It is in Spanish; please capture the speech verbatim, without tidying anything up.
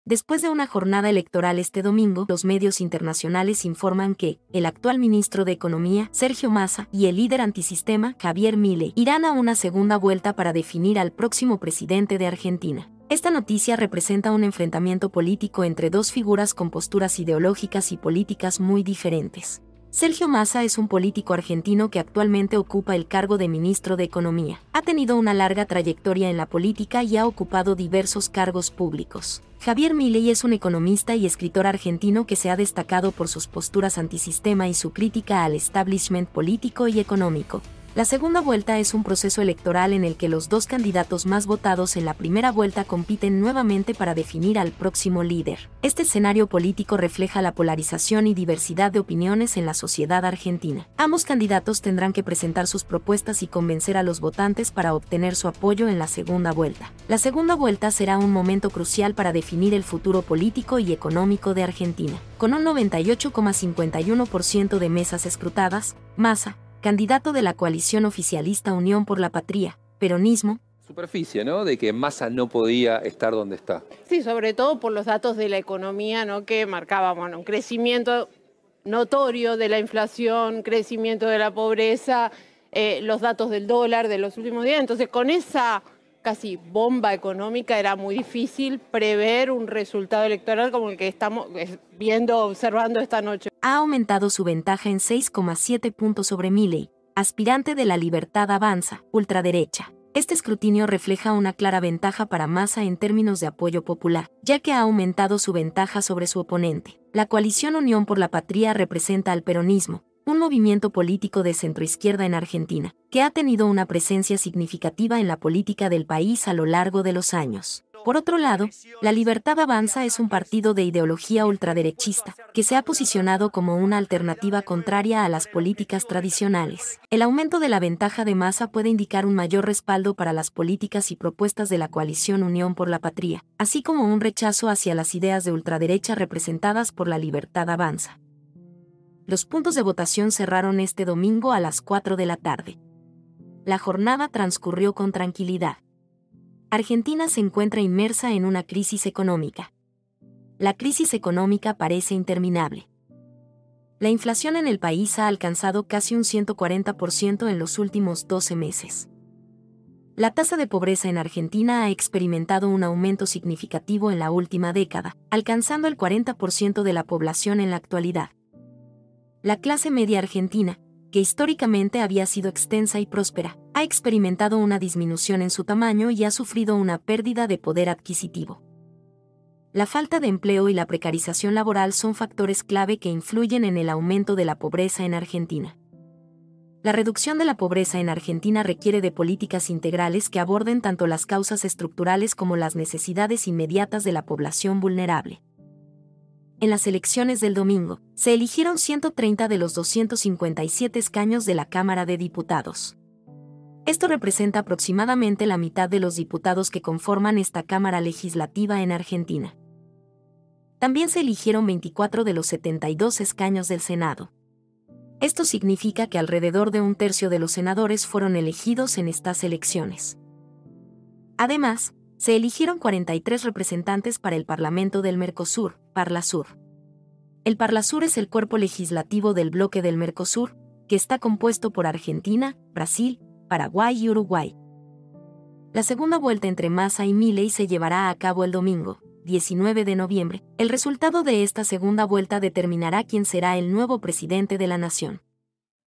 Después de una jornada electoral este domingo, los medios internacionales informan que el actual ministro de Economía, Sergio Massa, y el líder antisistema, Javier Milei, irán a una segunda vuelta para definir al próximo presidente de Argentina. Esta noticia representa un enfrentamiento político entre dos figuras con posturas ideológicas y políticas muy diferentes. Sergio Massa es un político argentino que actualmente ocupa el cargo de ministro de Economía. Ha tenido una larga trayectoria en la política y ha ocupado diversos cargos públicos. Javier Milei es un economista y escritor argentino que se ha destacado por sus posturas antisistema y su crítica al establishment político y económico. La segunda vuelta es un proceso electoral en el que los dos candidatos más votados en la primera vuelta compiten nuevamente para definir al próximo líder. Este escenario político refleja la polarización y diversidad de opiniones en la sociedad argentina. Ambos candidatos tendrán que presentar sus propuestas y convencer a los votantes para obtener su apoyo en la segunda vuelta. La segunda vuelta será un momento crucial para definir el futuro político y económico de Argentina. Con un noventa y ocho coma cincuenta y uno por ciento de mesas escrutadas, Massa, candidato de la coalición oficialista Unión por la Patria, peronismo, superficie, ¿no? De que Massa no podía estar donde está. Sí, sobre todo por los datos de la economía, ¿no? Que marcaban, bueno, un crecimiento notorio de la inflación, crecimiento de la pobreza, eh, los datos del dólar de los últimos días. Entonces, con esa casi bomba económica era muy difícil prever un resultado electoral como el que estamos viendo, observando esta noche. Ha aumentado su ventaja en seis coma siete puntos sobre Milei, aspirante de La Libertad Avanza, ultraderecha. Este escrutinio refleja una clara ventaja para Massa en términos de apoyo popular, ya que ha aumentado su ventaja sobre su oponente. La coalición Unión por la Patria representa al peronismo, un movimiento político de centroizquierda en Argentina, que ha tenido una presencia significativa en la política del país a lo largo de los años. Por otro lado, La Libertad Avanza es un partido de ideología ultraderechista, que se ha posicionado como una alternativa contraria a las políticas tradicionales. El aumento de la ventaja de Massa puede indicar un mayor respaldo para las políticas y propuestas de la coalición Unión por la Patria, así como un rechazo hacia las ideas de ultraderecha representadas por La Libertad Avanza. Los puntos de votación cerraron este domingo a las cuatro de la tarde. La jornada transcurrió con tranquilidad. Argentina se encuentra inmersa en una crisis económica. La crisis económica parece interminable. La inflación en el país ha alcanzado casi un ciento cuarenta por ciento en los últimos doce meses. La tasa de pobreza en Argentina ha experimentado un aumento significativo en la última década, alcanzando el cuarenta por ciento de la población en la actualidad. La clase media argentina, que históricamente había sido extensa y próspera, ha experimentado una disminución en su tamaño y ha sufrido una pérdida de poder adquisitivo. La falta de empleo y la precarización laboral son factores clave que influyen en el aumento de la pobreza en Argentina. La reducción de la pobreza en Argentina requiere de políticas integrales que aborden tanto las causas estructurales como las necesidades inmediatas de la población vulnerable. En las elecciones del domingo, se eligieron ciento treinta de los doscientos cincuenta y siete escaños de la Cámara de Diputados. Esto representa aproximadamente la mitad de los diputados que conforman esta Cámara Legislativa en Argentina. También se eligieron veinticuatro de los setenta y dos escaños del Senado. Esto significa que alrededor de un tercio de los senadores fueron elegidos en estas elecciones. Además, se eligieron cuarenta y tres representantes para el Parlamento del Mercosur, Parlasur. El Parlasur es el cuerpo legislativo del bloque del Mercosur, que está compuesto por Argentina, Brasil, Paraguay y Uruguay. La segunda vuelta entre Massa y Milei se llevará a cabo el domingo, diecinueve de noviembre. El resultado de esta segunda vuelta determinará quién será el nuevo presidente de la nación.